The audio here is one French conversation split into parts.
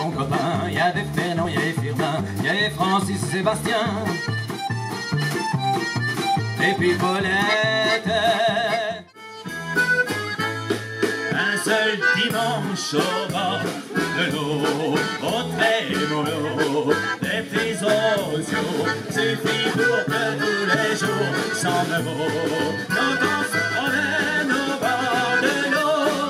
son copain. Il y avait Fernand, il y avait Firmin, il y avait Francis, Sébastien. Et puis Paulette. Un seul dimanche au bord de l'eau, au trémolo, des petits osios, suffit pour que tous les jours semblent beaux. Quand on se promène au bord de l'eau.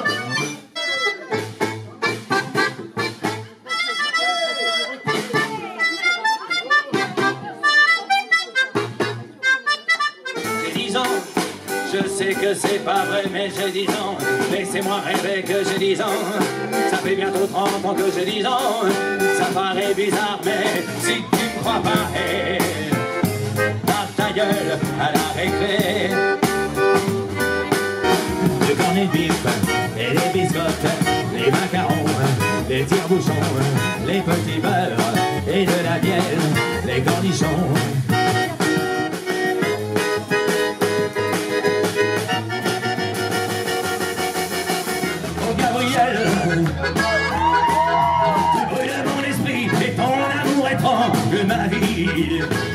J'ai 10 ans, je sais que c'est pas vrai, mais j'ai 10 ans. Laissez-moi rêver que j'ai 10 ans. Ça fait bientôt 30 ans que j'ai 10 ans. Ça paraît bizarre, mais si tu me crois pas, hey, tape ta gueule à la récré. Le cornet de bif, et les biscottes, les macarons, les tire-bouchons, les petits beurres, et de la miel, les cornichons. Tu brûles mon esprit et ton amour étrange ma vie.